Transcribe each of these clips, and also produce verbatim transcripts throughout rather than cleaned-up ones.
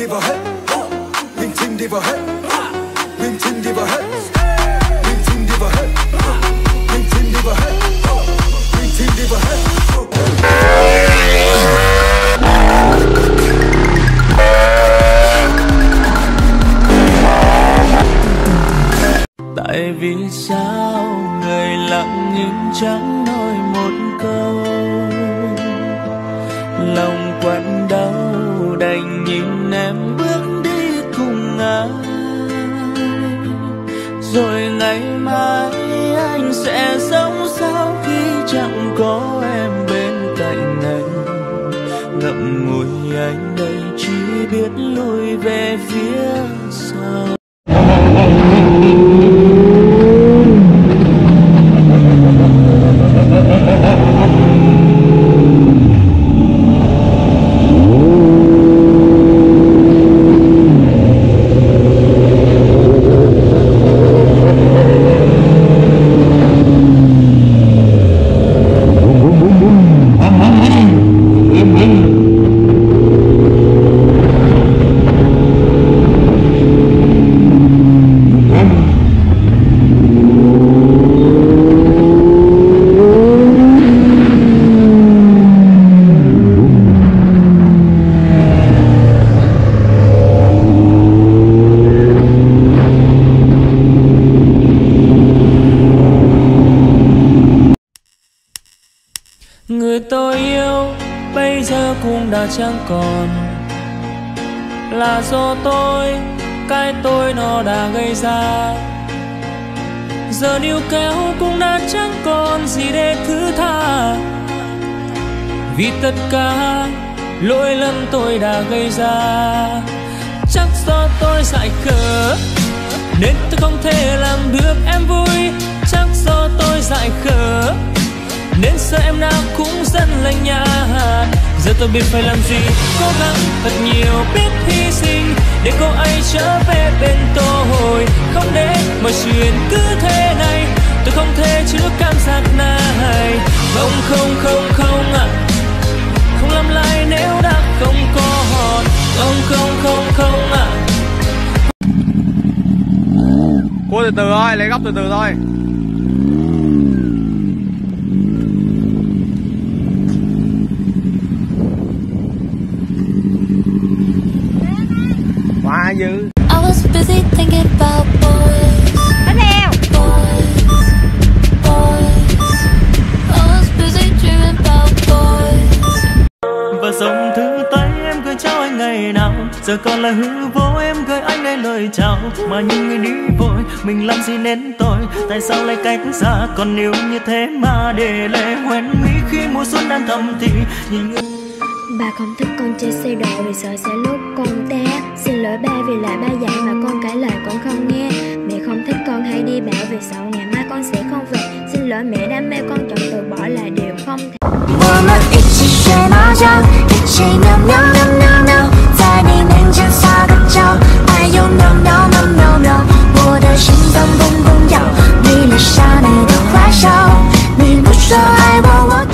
đi vào hết, linh tinh đi vào hết, linh tinh đi vào hết, linh tinh đi vào hết, linh tinh đi vào hết, linh tinh đi vào hết. Tại vì sao người lặng nhưng chẳng nói một câu, lòng quặn đau đành nhìn em bước đi cùng ai. Rồi ngày mai anh sẽ sống sao khi chẳng có em bên cạnh anh. Ngậm ngùi anh đây chỉ biết lùi về phía sau. Người tôi yêu bây giờ cũng đã chẳng còn, là do tôi, cái tôi nó đã gây ra. Giờ níu kéo cũng đã chẳng còn gì để thứ tha, vì tất cả lỗi lầm tôi đã gây ra. Chắc do tôi dại khờ nên tôi không thể làm được em vui. Chắc do tôi dại khờ nên sợ em nào cũng dẫn lạnh nhạt. Giờ tôi biết phải làm gì, cố gắng thật nhiều, biết hy sinh để cô ấy trở về bên tôi. Không để mọi chuyện cứ thế này, tôi không thể chịu được cảm giác này. Không không không không à, không làm lại nếu đã không còn. Không không không không à. Cô từ từ thôi, lấy góc từ từ thôi. Quá dữ. I was busy thinking about boys. Bánh heo. Boys, boys. I was busy dreaming about boys. Và dòng thư tay em gửi cho anh ngày nào, giờ còn là hư vô em gửi anh đây lời chào. Mà những người đi vội, mình làm gì nên tội, tại sao lại cách xa? Còn nếu như thế mà để lệ hoen mi khi mùa xuân đang thầm thì nhìn người. Ba không thích con chơi xe độ vì sợ sẽ lúc con té. Xin lỗi ba vì lại ba dạy mà con cãi lời con không nghe. Mẹ không thích con hay đi bão vì sợ ngày mai con sẽ không về. Xin lỗi mẹ đam mê con chọn từ bỏ là điều không thể. 我们一起睡猫觉，一起喵喵喵喵喵，在你面前撒个娇，哎呦喵喵喵喵喵，我的心脏砰砰跳，你留下你的坏笑，你不说爱我，我。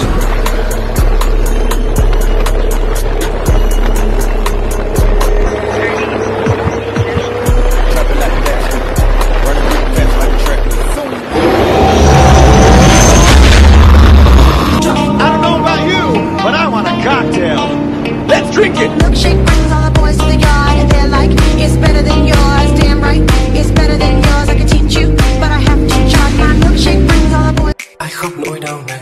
Drink it. Milkshake brings all the boys to the yard and they're like, it's better than yours. Damn right, it's better than yours. I can teach you, but I have to charge. My milkshake brings all the boys. Ai khóc nỗi đau này.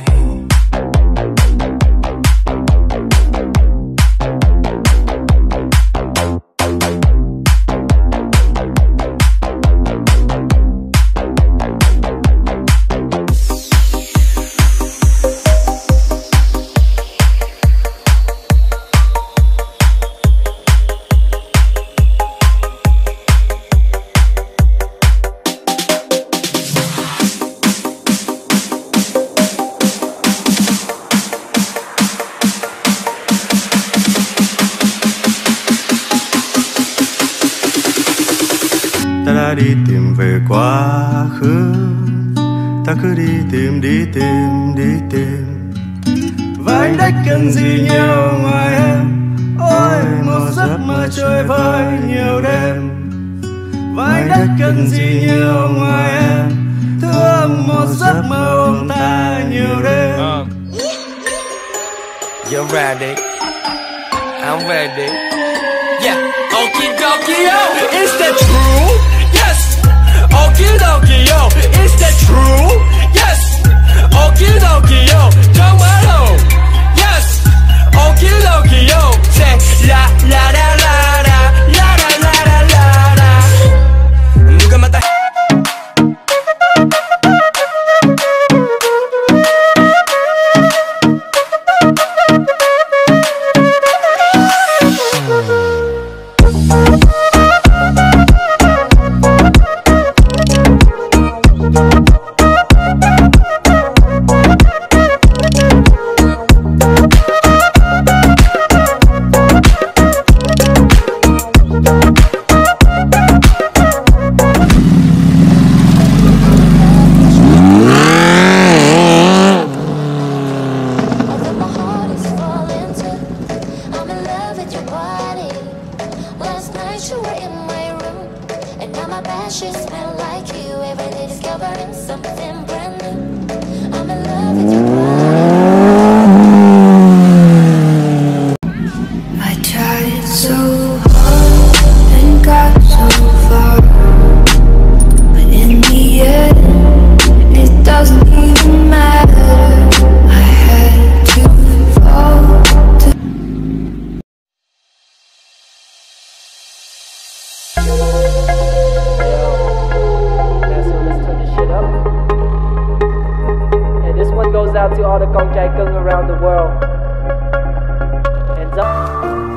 Ta đã đi tìm về quá khứ, ta cứ đi tìm, đi tìm, đi tìm. Và anh đã cần gì nhiều ngoài em. Ôi một giấc mơ chơi với nhiều đêm. Và anh đất cần gì nhiều ngoài em, thương một giấc mơ ôm ta nhiều đêm. uh. You're ready, I'm ready. Yeah, okie dokie yo, is that true? Yes, okie dokie yo, is that true? Yes, okie dokie yo, trong mắt hồng. Yes, okie dokie yo, say la la la la la la la la la la la. Nunca mata. Out to all the con trai cưng around the world. Hands up.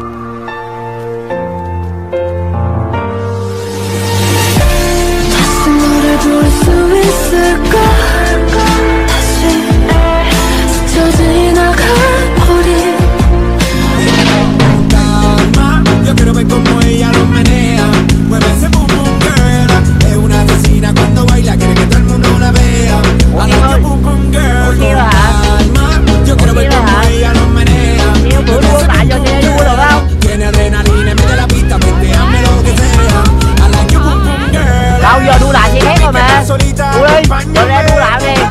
다시 너를 볼 수 있을까? 다시 스쳐 지나간 우리. Yo quiero ver como ella lo menea. Mueve ese boom boom girl. Es una asesina cuando baila, quiere que todo el mundo la vea. I like your boom boom girl. Yo quiero ver como ella lo menea. Tiene adrenalina, mete la pista, hazme lo que sea. I like your boom boom girl. Đâu giờ đu lại chị hết rồi mà. Đu đi, giờ ra đu lại đi.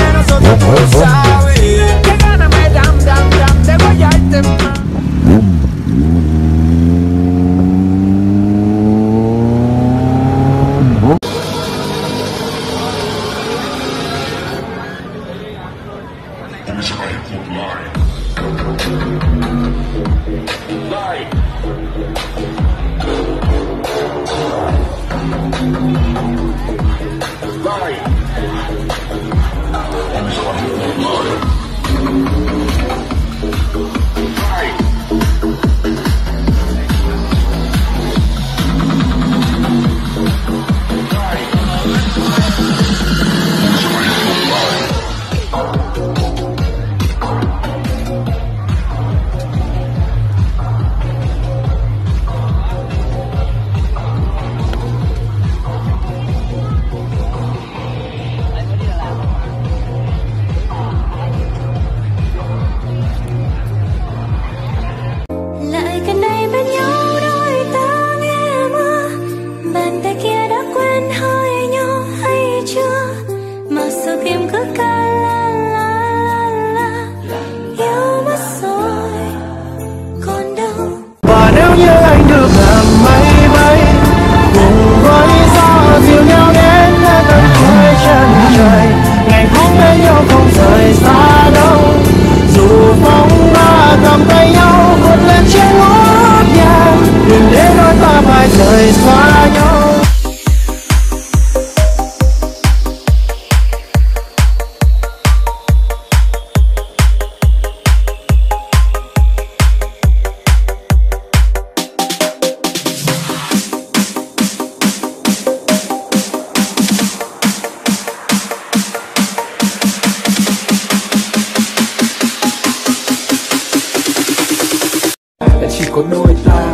có đôi ta,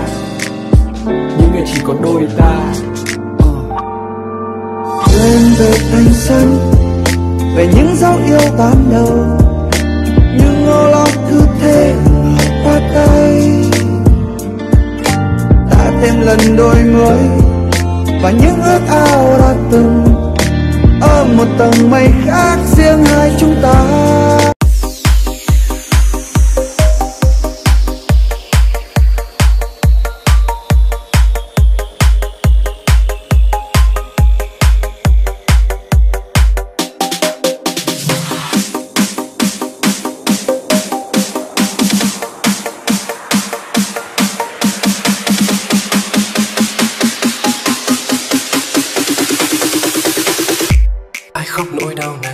những ngày chỉ có đôi ta. Lên về thành sân, về những dấu yêu ban đầu, những ngô lót cứ thế qua tay. Ta dần đôi ngôi và những ước ao đã từng ở một tầng mây khác riêng hai chúng ta. Ai khóc nỗi đau này?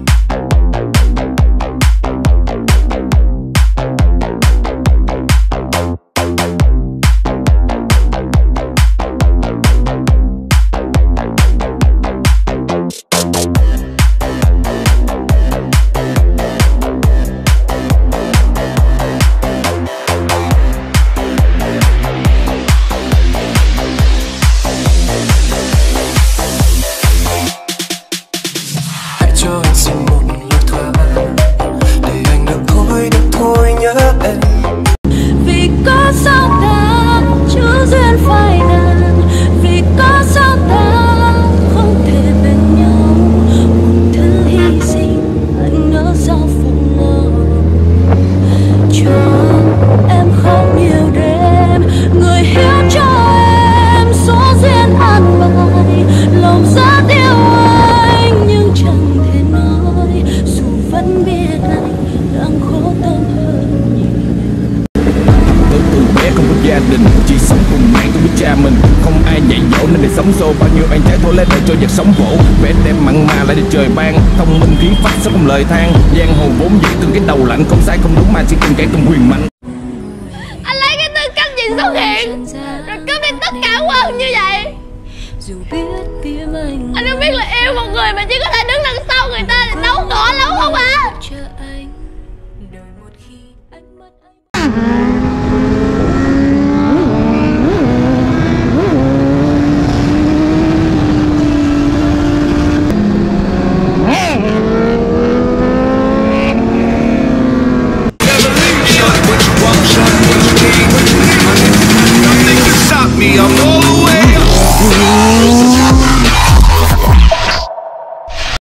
Cho anh xin một lời thoại để anh được thôi, được thôi nhớ em. Vì có sao ta chưa duyên phai tàn, vì có sao ta không thể bên nhau. Một thứ hy sinh anh nỡ sao phụ lòng, cho em không nhiều đêm. Người hiểu cho em số duyên an bài, lòng rất yêu anh nhưng chẳng thể nói, dù vẫn biết anh đang khổ tâm hơn nhiều. Tôi từ bé không có gia đình, chỉ sống cùng mẹ tôi với cha mình. Không ai dạy dỗ nên để sống xô, bao nhiêu anh trẻ thôi lấy đời cho vật sống vỗ. Vẻ đẹp mặn mà lại được trời ban, thông minh khí phách sống cùng lời than. Giang hồ vốn dĩ từng cái đầu lạnh, không sai không đúng mà chỉ từng kẻ từng quyền mạnh. Anh lấy cái tư cách gì xuất hiện rồi cướp đi tất cả quân như vậy? Anh không biết là yêu một người mà chỉ có thể đứng